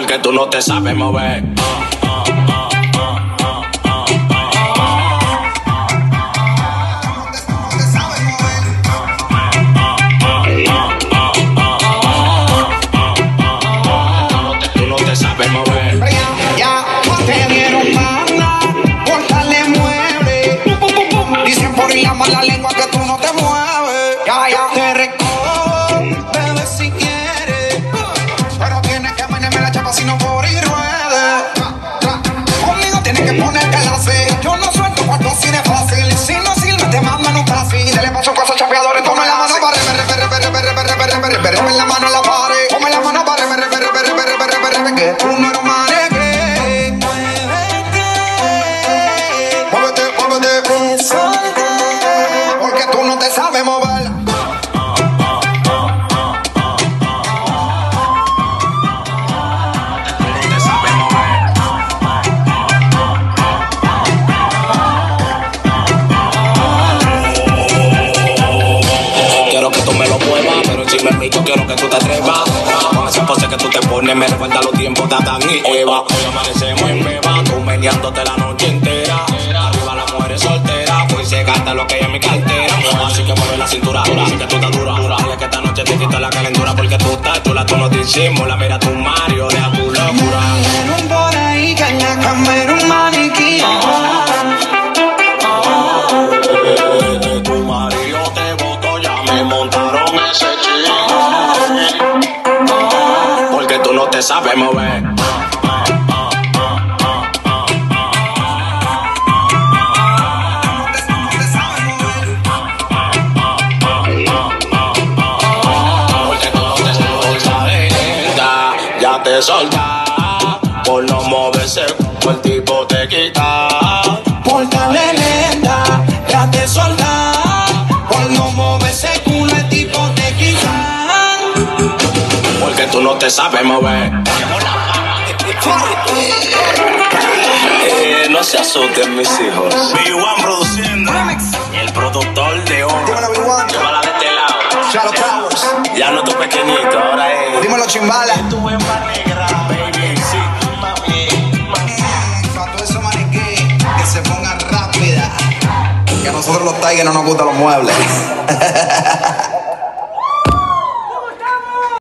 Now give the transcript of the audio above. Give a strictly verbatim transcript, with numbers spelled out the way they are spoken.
porque tú no te sabes mover. La lengua que tú no te mueves. Ya, ya. Te recojo, bebé, si quieres. Pero tienes que ponerme la chapa si no por ir ruede. Conmigo tienes que ponerte la C. Yo no suelto cuarto así de fácil. Si no sirve, te mando en un taxi. Dele paso con esos chapeadores. Toma la mano para re, re, re, re, re, re, re, re, re, re, re, re, la mano en la pared. Toma la mano para re, re, re, re, re, re, re, re, re, que tú no eres un maneque. Muévete, muévete. Tú no te sabes mover. Quiero que tú me lo muevas, pero encima de mí yo quiero que tú te atrevas. Con esa pose que tú te pones me recuerda los tiempos de Adán y Eva. Hoy amanecemos en beba, tú meneándote la noche entera. Arriba las mujeres solteras, pues se gasta lo que hay en mi cartera. Así que mueve la cintura, así que tú estás dura, dura. Y es que esta noche te quita la calentura porque tú estás chula, tú no te disimulas. Mira tu Mario, deja tu locura. Vieron por ahí que en la cama era un maniquí. De tu Mario te botó, ya me montaron ese chico. Porque tú no te sabes mover. Te solta, por no moverse, el tipo te quita. Pórtale lenta, ya te solta. Por no moverse culo el tipo te quita. Porque tú no te sabes mover. Eh, no se asusten mis hijos. B uno produciendo. El productor de oro. Dímelo, B uno. Llévala de este lado. Chalo Towers. Ya no tu pequeñito, ahora es. Dímelo, Chimbala. Tu hembra negra, baby. Sí, mami, mami. Para todo eso maniquí, que se ponga rápida. Que a nosotros los Tigers no nos gustan los muebles.